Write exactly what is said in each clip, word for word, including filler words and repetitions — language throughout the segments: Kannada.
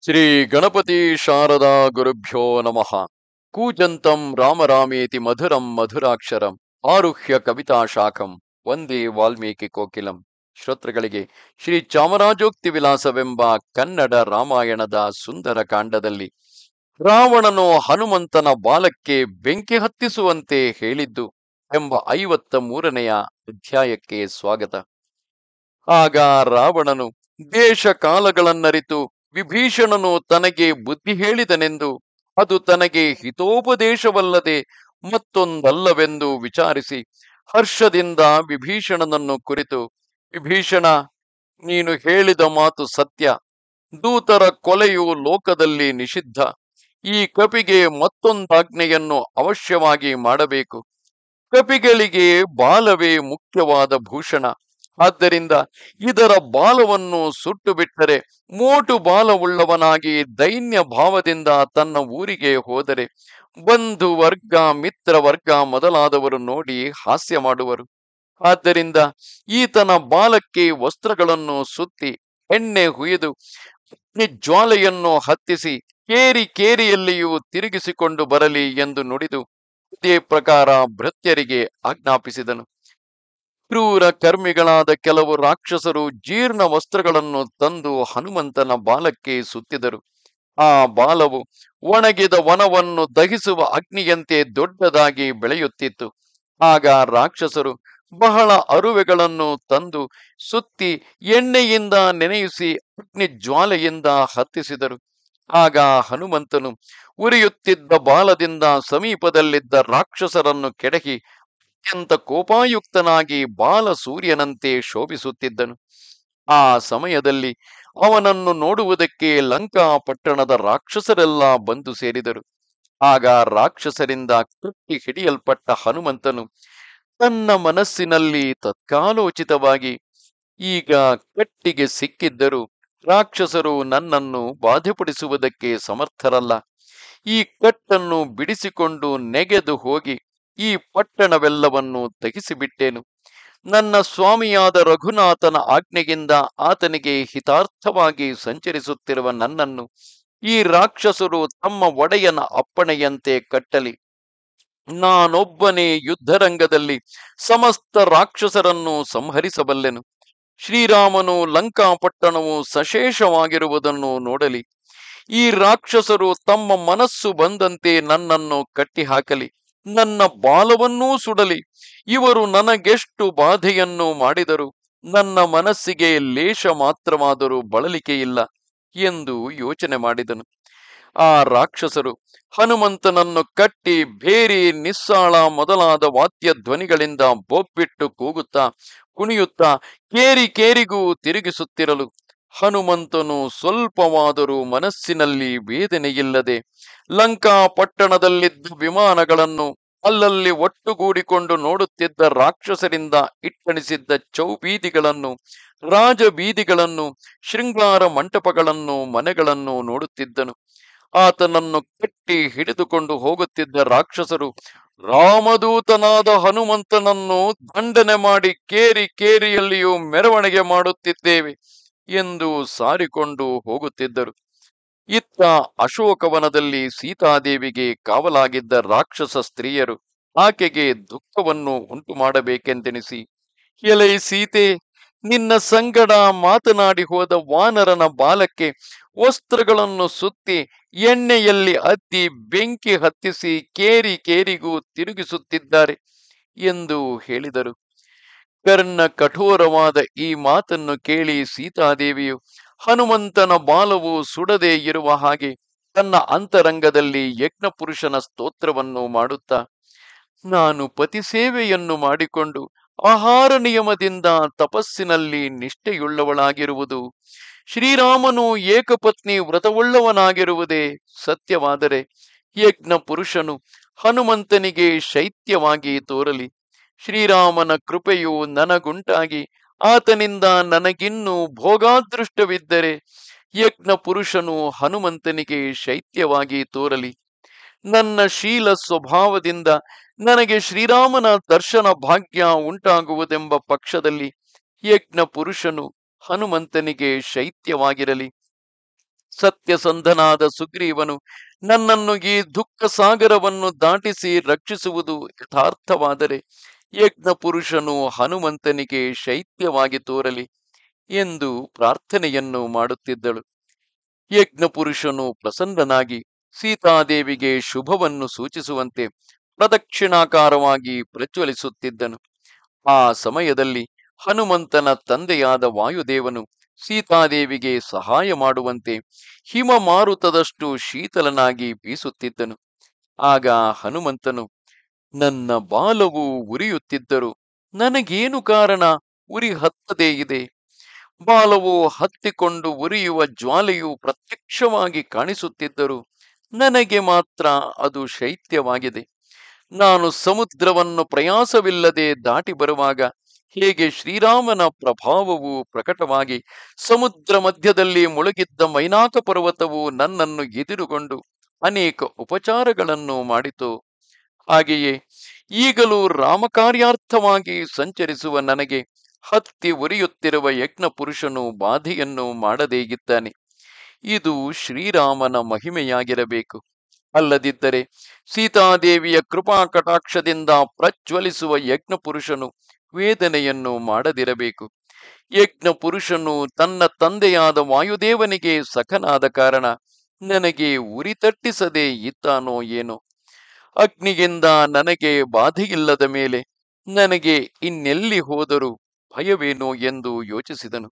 ಶ್ರೀ ಗಣಪತಿ ಶಾರದಾ ಗುರುಭ್ಯೋ ನಮಃ. ಕೂಜಂತಂ ರಾಮರಾಮೇತಿ ಮಧುರಂ ಮಧುರಾಕ್ಷರಂ ಆರುಹ್ಯ ಕವಿತಾ ಶಾಖಂ ವಂದೇ ವಾಲ್ಮೀಕಿ ಕೋಕಿಲಂ. ಶ್ರೋತೃಗಳಿಗೆ ಶ್ರೀ ಚಾಮರಾಜೋಕ್ತಿ ವಿಲಾಸವೆಂಬ ಕನ್ನಡ ರಾಮಾಯಣದ ಸುಂದರ ಕಾಂಡದಲ್ಲಿ ರಾವಣನು ಹನುಮಂತನ ಬಾಲಕ್ಕೆ ಬೆಂಕಿ ಹತ್ತಿಸುವಂತೆ ಹೇಳಿದ್ದು ಎಂಬ ಐವತ್ತ ಮೂರನೆಯ ಅಧ್ಯಾಯಕ್ಕೆ ಸ್ವಾಗತ. ಆಗ ರಾವಣನು ದೇಶ ಕಾಲಗಳನ್ನರಿತು ವಿಭೀಷಣನು ತನಗೆ ಬುದ್ಧಿ ಹೇಳಿದನೆಂದು, ಅದು ತನಗೆ ಹಿತೋಪದೇಶವಲ್ಲದೆ ಮತ್ತೊಂದಲ್ಲವೆಂದು ವಿಚಾರಿಸಿ ಹರ್ಷದಿಂದ ವಿಭೀಷಣನನ್ನು ಕುರಿತು, ವಿಭೀಷಣ, ನೀನು ಹೇಳಿದ ಮಾತು ಸತ್ಯ. ದೂತರ ಕೊಲೆಯು ಲೋಕದಲ್ಲಿ ನಿಷಿದ್ಧ. ಈ ಕಪಿಗೆ ಮತ್ತೊಂದಾಜ್ಞೆಯನ್ನು ಅವಶ್ಯವಾಗಿ ಮಾಡಬೇಕು. ಕಪಿಗಳಿಗೆ ಬಾಲವೇ ಮುಖ್ಯವಾದ ಭೂಷಣ. ಆದ್ದರಿಂದ ಇದರ ಬಾಲವನ್ನು ಸುಟ್ಟು ಬಿಟ್ಟರೆ ಮೋಟು ಬಾಲವುಳ್ಳವನಾಗಿ ದೈನ್ಯ ಭಾವದಿಂದ ತನ್ನ ಊರಿಗೆ ಹೋದರೆ ಬಂಧು ವರ್ಗ ಮಿತ್ರ ವರ್ಗ ಮೊದಲಾದವರು ನೋಡಿ ಹಾಸ್ಯ ಮಾಡುವರು. ಆದ್ದರಿಂದ ಈತನ ಬಾಲಕ್ಕೆ ವಸ್ತ್ರಗಳನ್ನು ಸುತ್ತಿ ಎಣ್ಣೆ ಹುಯ್ದು ಜ್ವಾಲೆಯನ್ನು ಹತ್ತಿಸಿ ಕೇರಿ ಕೇರಿಯಲ್ಲಿಯೂ ತಿರುಗಿಸಿಕೊಂಡು ಬರಲಿ ಎಂದು ನುಡಿದು ಇದೇ ಪ್ರಕಾರ ಭೃತ್ಯರಿಗೆ ಆಜ್ಞಾಪಿಸಿದನು. ಕ್ರೂರ ಕರ್ಮಿಗಳಾದ ಕೆಲವು ರಾಕ್ಷಸರು ಜೀರ್ಣ ವಸ್ತ್ರಗಳನ್ನು ತಂದು ಹನುಮಂತನ ಬಾಲಕ್ಕೆ ಸುತ್ತಿದರು. ಆ ಬಾಲವು ಒಣಗಿದ ವನವನ್ನು ದಹಿಸುವ ಅಗ್ನಿಯಂತೆ ದೊಡ್ಡದಾಗಿ ಬೆಳೆಯುತ್ತಿತ್ತು. ಆಗ ರಾಕ್ಷಸರು ಬಹಳ ಅರುವೆಗಳನ್ನು ತಂದು ಸುತ್ತಿ ಎಣ್ಣೆಯಿಂದ ನೆನೆಯಿಸಿ ಅಗ್ನಿ ಜ್ವಾಲೆಯಿಂದ ಹತ್ತಿಸಿದರು. ಆಗ ಹನುಮಂತನು ಉರಿಯುತ್ತಿದ್ದ ಬಾಲದಿಂದ ಸಮೀಪದಲ್ಲಿದ್ದ ರಾಕ್ಷಸರನ್ನು ಕೆಡಹಿ ಅತ್ಯಂತ ಕೋಪಾಯುಕ್ತನಾಗಿ ಬಾಲ ಸೂರ್ಯನಂತೆ ಶೋಭಿಸುತ್ತಿದ್ದನು. ಆ ಸಮಯದಲ್ಲಿ ಅವನನ್ನು ನೋಡುವುದಕ್ಕೆ ಲಂಕಾ ಪಟ್ಟಣದ ರಾಕ್ಷಸರೆಲ್ಲ ಬಂದು ಸೇರಿದರು. ಆಗ ರಾಕ್ಷಸರಿಂದ ಕಟ್ಟಿ ಹಿಡಿಯಲ್ಪಟ್ಟ ಹನುಮಂತನು ತನ್ನ ಮನಸ್ಸಿನಲ್ಲಿ ತತ್ಕಾಲೋಚಿತವಾಗಿ, ಈಗ ಕಟ್ಟಿಗೆ ಸಿಕ್ಕಿದ್ದರೂ ರಾಕ್ಷಸರು ನನ್ನನ್ನು ಬಾಧೆಪಡಿಸುವುದಕ್ಕೆ ಸಮರ್ಥರಲ್ಲ. ಈ ಕಟ್ಟನ್ನು ಬಿಡಿಸಿಕೊಂಡು ನೆಗೆದು ಹೋಗಿ ಈ ಪಟ್ಟಣವೆಲ್ಲವನ್ನು ತೆಗೆಸಿಬಿಟ್ಟೇನು. ನನ್ನ ಸ್ವಾಮಿಯಾದ ರಘುನಾಥನ ಆಜ್ಞೆಯಿಂದ ಆತನಿಗೆ ಹಿತಾರ್ಥವಾಗಿ ಸಂಚರಿಸುತ್ತಿರುವ ನನ್ನನ್ನು ಈ ರಾಕ್ಷಸರು ತಮ್ಮ ಒಡೆಯನ ಅಪ್ಪಣೆಯಂತೆ ಕಟ್ಟಲಿ. ನಾನೊಬ್ಬನೇ ಯುದ್ಧರಂಗದಲ್ಲಿ ಸಮಸ್ತ ರಾಕ್ಷಸರನ್ನು ಸಂಹರಿಸಬಲ್ಲೆನು. ಶ್ರೀರಾಮನು ಲಂಕಾಪಟ್ಟಣವು ಸಶೇಷವಾಗಿರುವುದನ್ನು ನೋಡಲಿ. ಈ ರಾಕ್ಷಸರು ತಮ್ಮ ಮನಸ್ಸು ಬಂದಂತೆ ನನ್ನನ್ನು ಕಟ್ಟಿ ಹಾಕಲಿ, ನನ್ನ ಬಾಲವನ್ನೂ ಸುಡಲಿ. ಇವರು ನನಗೆಷ್ಟು ಬಾಧೆಯನ್ನು ಮಾಡಿದರು, ನನ್ನ ಮನಸ್ಸಿಗೆ ಲೇಷ ಮಾತ್ರವಾದರೂ ಬಳಲಿಕೆಯಿಲ್ಲ ಎಂದು ಯೋಚನೆ ಮಾಡಿದನು. ಆ ರಾಕ್ಷಸರು ಹನುಮಂತನನ್ನು ಕಟ್ಟಿ ಭೇರಿ ನಿಸ್ಸಾಳ ಮೊದಲಾದ ವಾದ್ಯ ಧ್ವನಿಗಳಿಂದ ಬೊಬ್ಬಿಟ್ಟು ಕೂಗುತ್ತಾ ಕುಣಿಯುತ್ತಾ ಕೇರಿ ಕೇರಿಗೂ ತಿರುಗಿಸುತ್ತಿರಲು ಹನುಮಂತನು ಸ್ವಲ್ಪವಾದರೂ ಮನಸ್ಸಿನಲ್ಲಿ ವೇದನೆಯಿಲ್ಲದೆ ಲಂಕಾ ಪಟ್ಟಣದಲ್ಲಿದ್ದ ವಿಮಾನಗಳನ್ನು ಅಲ್ಲಲ್ಲಿ ಒಟ್ಟುಗೂಡಿಕೊಂಡು ನೋಡುತ್ತಿದ್ದ ರಾಕ್ಷಸರಿಂದ ಇಟ್ಟಣಿಸಿದ್ದ ಚೌಬೀದಿಗಳನ್ನು, ರಾಜಬೀದಿಗಳನ್ನು, ಶೃಂಗಾರ ಮಂಟಪಗಳನ್ನು, ಮನೆಗಳನ್ನು ನೋಡುತ್ತಿದ್ದನು. ಆತನನ್ನು ಕಟ್ಟಿ ಹಿಡಿದುಕೊಂಡು ಹೋಗುತ್ತಿದ್ದ ರಾಕ್ಷಸರು ರಾಮದೂತನಾದ ಹನುಮಂತನನ್ನು ದಂಡನೆ ಮಾಡಿ ಕೇರಿ ಕೇರಿಯಲ್ಲಿಯೂ ಮೆರವಣಿಗೆ ಮಾಡುತ್ತಿದ್ದೇವೆ ಎಂದು ಸಾರಿಕೊಂಡು ಹೋಗುತ್ತಿದ್ದರು. ಇತ್ತ ಅಶೋಕವನದಲ್ಲಿ ಸೀತಾದೇವಿಗೆ ಕಾವಲಾಗಿದ್ದ ರಾಕ್ಷಸ ಸ್ತ್ರೀಯರು ಆಕೆಗೆ ದುಃಖವನ್ನು ಉಂಟು ಮಾಡಬೇಕೆಂದೆಣಿಸಿ, ಎಲೈ ಸೀತೆ, ನಿನ್ನ ಸಂಗಡ ಮಾತನಾಡಿ ಹೋದ ವಾನರನ ಬಾಲಕ್ಕೆ ವಸ್ತ್ರಗಳನ್ನು ಸುತ್ತಿ ಎಣ್ಣೆಯಲ್ಲಿ ಅದ್ದಿ ಬೆಂಕಿ ಹತ್ತಿಸಿ ಕೇರಿ ಕೇರಿಗೂ ತಿರುಗಿಸುತ್ತಿದ್ದಾರೆ ಎಂದು ಹೇಳಿದರು. ಕರ್ಣ ಕಠೋರವಾದ ಈ ಮಾತನ್ನು ಕೇಳಿ ಸೀತಾದೇವಿಯು ಹನುಮಂತನ ಬಾಲವು ಸುಡದೆ ಇರುವ ಹಾಗೆ ತನ್ನ ಅಂತರಂಗದಲ್ಲಿ ಯಜ್ಞ ಪುರುಷನ ಸ್ತೋತ್ರವನ್ನು ಮಾಡುತ್ತಾ, ನಾನು ಪತಿ ಸೇವೆಯನ್ನು ಮಾಡಿಕೊಂಡು ಆಹಾರ ನಿಯಮದಿಂದ ತಪಸ್ಸಿನಲ್ಲಿ ನಿಷ್ಠೆಯುಳ್ಳವಳಾಗಿರುವುದು, ಶ್ರೀರಾಮನು ಏಕಪತ್ನಿ ವ್ರತವುಳ್ಳವನಾಗಿರುವುದೇ ಸತ್ಯವಾದರೆ ಯಜ್ಞ ಪುರುಷನು ಹನುಮಂತನಿಗೆ ಶೈತ್ಯವಾಗಿ ತೋರಲಿ. ಶ್ರೀರಾಮನ ಕೃಪೆಯು ನನಗುಂಟಾಗಿ ಆತನಿಂದ ನನಗಿನ್ನೂ ಭೋಗಾದೃಷ್ಟವಿದ್ದರೆ ಯಜ್ಞ ಪುರುಷನು ಹನುಮಂತನಿಗೆ ಶೈತ್ಯವಾಗಿ ತೋರಲಿ. ನನ್ನ ಶೀಲ ಸ್ವಭಾವದಿಂದ ನನಗೆ ಶ್ರೀರಾಮನ ದರ್ಶನ ಭಾಗ್ಯ ಉಂಟಾಗುವುದೆಂಬ ಪಕ್ಷದಲ್ಲಿ ಯಜ್ಞ ಪುರುಷನು ಹನುಮಂತನಿಗೆ ಶೈತ್ಯವಾಗಿರಲಿ. ಸತ್ಯಸಂಧನಾದ ಸುಗ್ರೀವನು ನನ್ನನ್ನು ಈ ದುಃಖ ಸಾಗರವನ್ನು ದಾಟಿಸಿ ರಕ್ಷಿಸುವುದು ಯಥಾರ್ಥವಾದರೆ ಯಜ್ಞ ಪುರುಷನು ಹನುಮಂತನಿಗೆ ಶೈತ್ಯವಾಗಿ ತೋರಲಿ ಎಂದು ಪ್ರಾರ್ಥನೆಯನ್ನು ಮಾಡುತ್ತಿದ್ದಳು. ಯಜ್ಞ ಪುರುಷನು ಪ್ರಸನ್ನನಾಗಿ ಸೀತಾದೇವಿಗೆ ಶುಭವನ್ನು ಸೂಚಿಸುವಂತೆ ಪ್ರದಕ್ಷಿಣಾಕಾರವಾಗಿ ಪ್ರಜ್ವಲಿಸುತ್ತಿದ್ದನು. ಆ ಸಮಯದಲ್ಲಿ ಹನುಮಂತನ ತಂದೆಯಾದ ವಾಯುದೇವನು ಸೀತಾದೇವಿಗೆ ಸಹಾಯ ಮಾಡುವಂತೆ ಹಿಮ ಮಾರುತದಷ್ಟು ಶೀತಲನಾಗಿ ಬೀಸುತ್ತಿದ್ದನು. ಆಗ ಹನುಮಂತನು, ನನ್ನ ಬಾಲವು ಉರಿಯುತ್ತಿದ್ದರು ನನಗೇನು ಕಾರಣ, ಉರಿ ಹತ್ತದೇ ಇದೆ. ಬಾಲವು ಹತ್ತಿಕೊಂಡು ಉರಿಯುವ ಜ್ವಾಲೆಯು ಪ್ರತ್ಯಕ್ಷವಾಗಿ ಕಾಣಿಸುತ್ತಿದ್ದರು ನನಗೆ ಮಾತ್ರ ಅದು ಶೈತ್ಯವಾಗಿದೆ. ನಾನು ಸಮುದ್ರವನ್ನು ಪ್ರಯಾಸವಿಲ್ಲದೆ ದಾಟಿ ಬರುವಾಗ ಹೇಗೆ ಶ್ರೀರಾಮನ ಪ್ರಭಾವವು ಪ್ರಕಟವಾಗಿ ಸಮುದ್ರ ಮಧ್ಯದಲ್ಲಿ ಮುಳುಗಿದ್ದ ಮೈನಾಕ ಪರ್ವತವು ನನ್ನನ್ನು ಎದುರುಗೊಂಡು ಅನೇಕ ಉಪಚಾರಗಳನ್ನು ಮಾಡಿತು, ಹಾಗೆಯೇ ಈಗಲೂ ರಾಮಕಾರ್ಯಾರ್ಥವಾಗಿ ಸಂಚರಿಸುವ ನನಗೆ ಹತ್ತಿ ಉರಿಯುತ್ತಿರುವ ಯಜ್ಞ ಪುರುಷನು ಬಾಧೆಯನ್ನು ಮಾಡದೇ ಇದ್ದಾನೆ. ಇದು ಶ್ರೀರಾಮನ ಮಹಿಮೆಯಾಗಿರಬೇಕು. ಅಲ್ಲದಿದ್ದರೆ ಸೀತಾದೇವಿಯ ಕೃಪಾ ಕಟಾಕ್ಷದಿಂದ ಪ್ರಜ್ವಲಿಸುವ ಯಜ್ಞ ಪುರುಷನು ವೇದನೆಯನ್ನು ಮಾಡದಿರಬೇಕು. ಯಜ್ಞ ಪುರುಷನು ತನ್ನ ತಂದೆಯಾದ ವಾಯುದೇವನಿಗೆ ಸಖನಾದ ಕಾರಣ ನನಗೆ ಉರಿ ತಟ್ಟಿಸದೆ ಇದ್ದಾನೋ ಏನೋ. ಅಗ್ನಿಯಿಂದ ನನಗೆ ಬಾಧೆಯಿಲ್ಲದ ಮೇಲೆ ನನಗೆ ಇನ್ನೆಲ್ಲಿ ಹೋದರೂ ಭಯವೇನೋ ಎಂದು ಯೋಚಿಸಿದನು.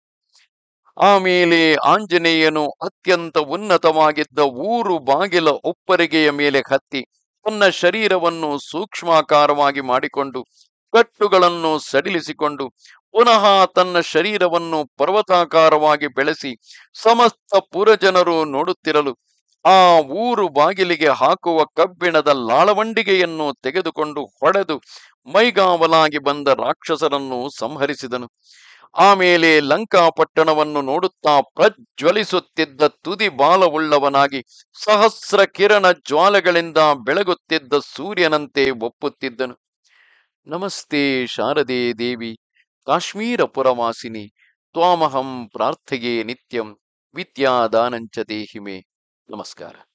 ಆಮೇಲೆ ಆಂಜನೇಯನು ಅತ್ಯಂತ ಉನ್ನತವಾಗಿದ್ದ ಊರು ಬಾಗಿಲ ಉಪ್ಪರಿಗೆಯ ಮೇಲೆ ಹತ್ತಿ ತನ್ನ ಶರೀರವನ್ನು ಸೂಕ್ಷ್ಮಾಕಾರವಾಗಿ ಮಾಡಿಕೊಂಡು ಕಟ್ಟುಗಳನ್ನು ಸಡಿಲಿಸಿಕೊಂಡು ಪುನಃ ತನ್ನ ಶರೀರವನ್ನು ಪರ್ವತಾಕಾರವಾಗಿ ಬೆಳೆಸಿ ಸಮಸ್ತ ಪುರಜನರು ನೋಡುತ್ತಿರಲು ಆ ಊರು ಬಾಗಿಲಿಗೆ ಹಾಕುವ ಕಬ್ಬಿಣದ ಲಾಳವಂಡಿಗೆಯನ್ನು ತೆಗೆದುಕೊಂಡು ಹೊಡೆದು ಮೈಗಾವಲಾಗಿ ಬಂದ ರಾಕ್ಷಸರನ್ನು ಸಂಹರಿಸಿದನು. ಆಮೇಲೆ ಲಂಕಾಪಟ್ಟಣವನ್ನು ನೋಡುತ್ತಾ ಪ್ರಜ್ವಲಿಸುತ್ತಿದ್ದ ತುದಿ ಬಾಲವುಳ್ಳವನಾಗಿ ಸಹಸ್ರ ಕಿರಣ ಜ್ವಾಲೆಗಳಿಂದ ಬೆಳಗುತ್ತಿದ್ದ ಸೂರ್ಯನಂತೆ ಒಪ್ಪುತ್ತಿದ್ದನು. ನಮಸ್ತೆ ಶಾರದೆ ದೇವಿ ಕಾಶ್ಮೀರ ಪುರವಾಸಿನಿ ತ್ವಾಮಹಂ ಪ್ರಾರ್ಥೆಯೇ ನಿತ್ಯಂ ವಿದ್ಯಾದಾನಂಚ ದೇಹಿಮೆ. ನಮಸ್ಕಾರ.